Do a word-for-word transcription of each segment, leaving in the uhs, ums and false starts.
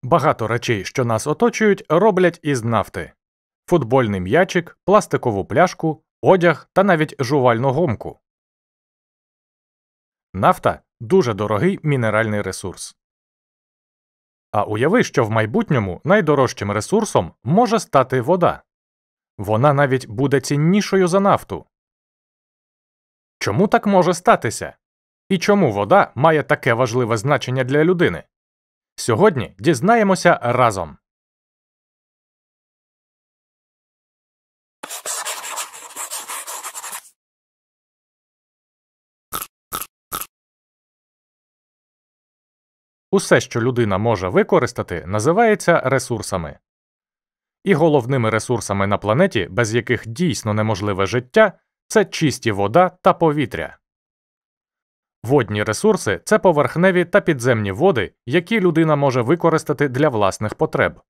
Багато речей, що нас оточують, роблять із нафти. Футбольний м'ячик, пластикову пляшку, одяг та навіть жувальну гумку. Нафта – дуже дорогий мінеральний ресурс. А уяви, що в майбутньому найдорожчим ресурсом може стати вода. Вона навіть буде ціннішою за нафту. Чому так може статися? І чому вода має таке важливе значення для людини? Сьогодні дізнаємося разом. Усе, що людина може використати, називається ресурсами. І головними ресурсами на планеті, без яких дійсно неможливе життя, це чисті вода та повітря. Водні ресурси – це поверхневі та підземні води, які людина може використати для власних потреб.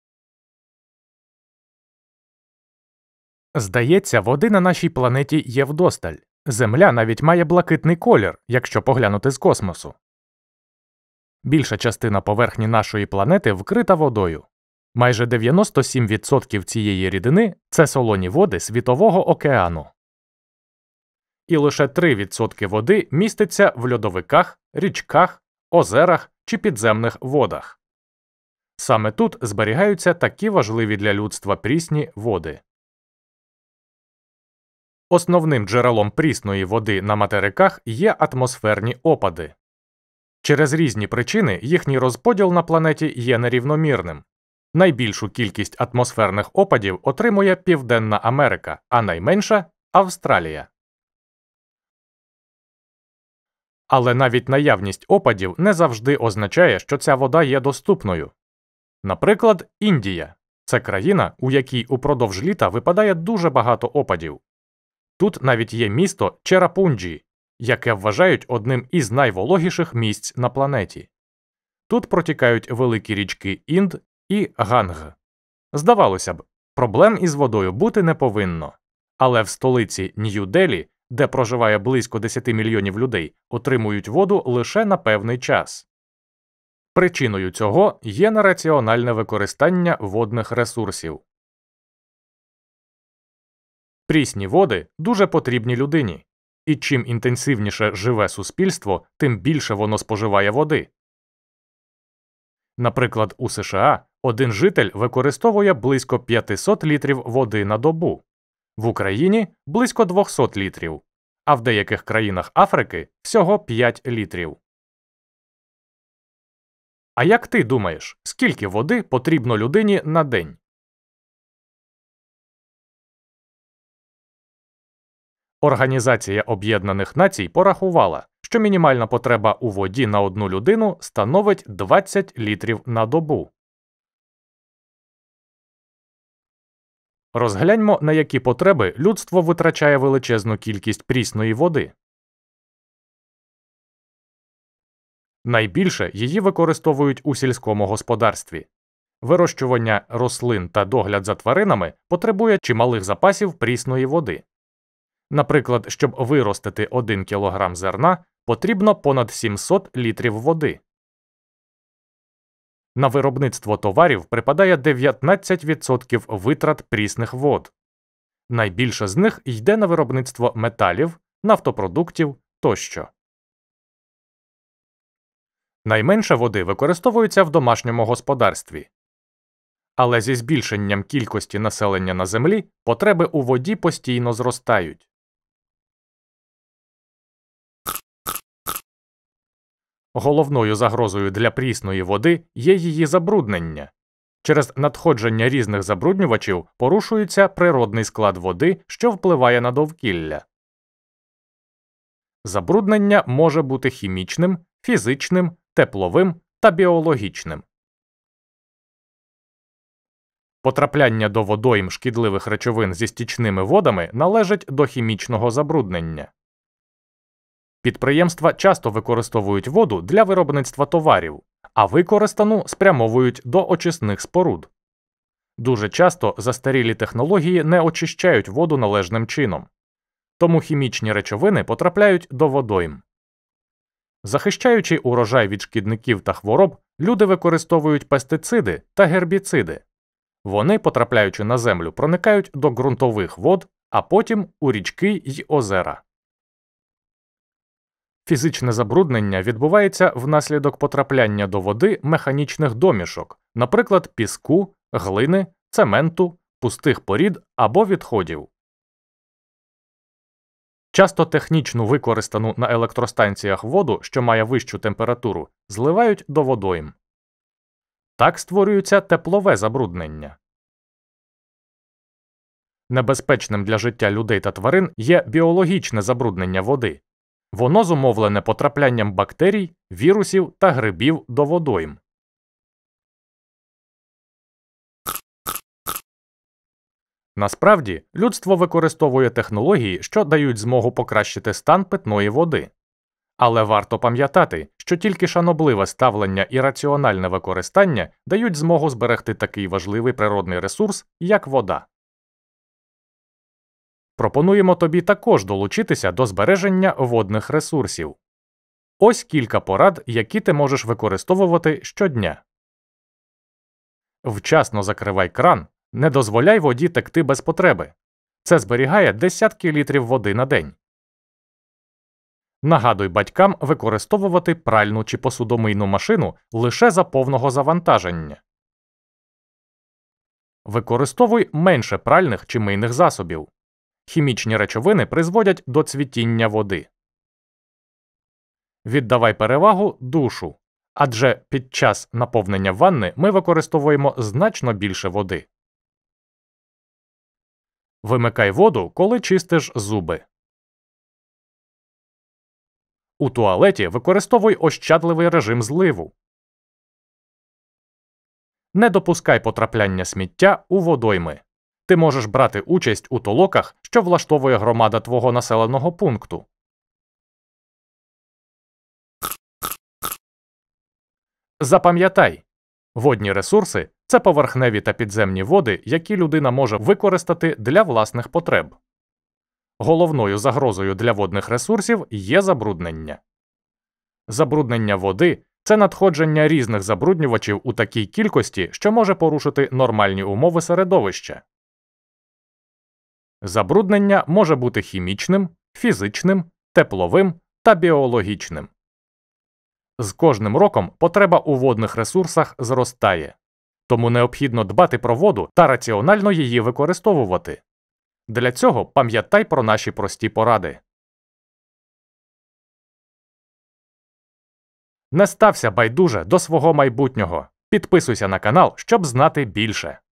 Здається, води на нашій планеті є вдосталь. Земля навіть має блакитний колір, якщо поглянути з космосу. Більша частина поверхні нашої планети вкрита водою. Майже дев'яносто сім відсотків цієї рідини – це солоні води Світового океану. І лише три відсотки води міститься в льодовиках, річках, озерах чи підземних водах. Саме тут зберігаються такі важливі для людства прісні води. Основним джерелом прісної води на материках є атмосферні опади. Через різні причини їхній розподіл на планеті є нерівномірним. Найбільшу кількість атмосферних опадів отримує Південна Америка, а найменша – Австралія. Але навіть наявність опадів не завжди означає, що ця вода є доступною. Наприклад, Індія – це країна, у якій упродовж літа випадає дуже багато опадів. Тут навіть є місто Черапунджі, яке вважають одним із найвологіших місць на планеті. Тут протікають великі річки Інд і Ганг. Здавалося б, проблем із водою бути не повинно. Але в столиці Нью-Делі, де проживає близько десять мільйонів людей, отримують воду лише на певний час. Причиною цього є нераціональне використання водних ресурсів. Прісні води дуже потрібні людині. І чим інтенсивніше живе суспільство, тим більше воно споживає води. Наприклад, у США один житель використовує близько п'ятсот літрів води на добу, в Україні – близько двісті літрів, а в деяких країнах Африки – всього п'ять літрів. А як ти думаєш, скільки води потрібно людині на день? Організація Об'єднаних Націй порахувала, що мінімальна потреба у воді на одну людину становить двадцять літрів на добу. Розгляньмо, на які потреби людство витрачає величезну кількість прісної води. Найбільше її використовують у сільському господарстві. Вирощування рослин та догляд за тваринами потребує чималих запасів прісної води. Наприклад, щоб виростити один кілограм зерна, потрібно понад сімсот літрів води. На виробництво товарів припадає дев'ятнадцять відсотків витрат прісних вод. Найбільше з них йде на виробництво металів, нафтопродуктів тощо. Найменше води використовується в домашньому господарстві. Але зі збільшенням кількості населення на Землі потреби у воді постійно зростають. Головною загрозою для прісної води є її забруднення. Через надходження різних забруднювачів порушується природний склад води, що впливає на довкілля. Забруднення може бути хімічним, фізичним, тепловим та біологічним. Потрапляння до водойм шкідливих речовин зі стічними водами належить до хімічного забруднення. Підприємства часто використовують воду для виробництва товарів, а використану спрямовують до очисних споруд. Дуже часто застарілі технології не очищають воду належним чином. Тому хімічні речовини потрапляють до водойм. Захищаючи урожай від шкідників та хвороб, люди використовують пестициди та гербіциди. Вони, потрапляючи на землю, проникають до ґрунтових вод, а потім у річки й озера. Фізичне забруднення відбувається внаслідок потрапляння до води механічних домішок, наприклад, піску, глини, цементу, пустих порід або відходів. Часто технічну використану на електростанціях воду, що має вищу температуру, зливають до водойм. Так створюється теплове забруднення. Небезпечним для життя людей та тварин є біологічне забруднення води. Воно зумовлене потраплянням бактерій, вірусів та грибів до водойм. Насправді, людство використовує технології, що дають змогу покращити стан питної води. Але варто пам'ятати, що тільки шанобливе ставлення і раціональне використання дають змогу зберегти такий важливий природний ресурс, як вода. Пропонуємо тобі також долучитися до збереження водних ресурсів. Ось кілька порад, які ти можеш використовувати щодня. Вчасно закривай кран, не дозволяй воді текти без потреби. Це зберігає десятки літрів води на день. Нагадуй батькам використовувати пральну чи посудомийну машину лише за повного завантаження. Використовуй менше пральних чи мийних засобів. Хімічні речовини призводять до цвітіння води. Віддавай перевагу душу, адже під час наповнення ванни ми використовуємо значно більше води. Вимикай воду, коли чистиш зуби. У туалеті використовуй ощадливий режим зливу. Не допускай потрапляння сміття у водойми. Ти можеш брати участь у толоках, що влаштовує громада твого населеного пункту. Запам'ятай, водні ресурси – це поверхневі та підземні води, які людина може використати для власних потреб. Головною загрозою для водних ресурсів є забруднення. Забруднення води – це надходження різних забруднювачів у такій кількості, що може порушити нормальні умови середовища. Забруднення може бути хімічним, фізичним, тепловим та біологічним. З кожним роком потреба у водних ресурсах зростає. Тому необхідно дбати про воду та раціонально її використовувати. Для цього пам'ятай про наші прості поради. Не стався байдуже до свого майбутнього. Підписуйся на канал, щоб знати більше.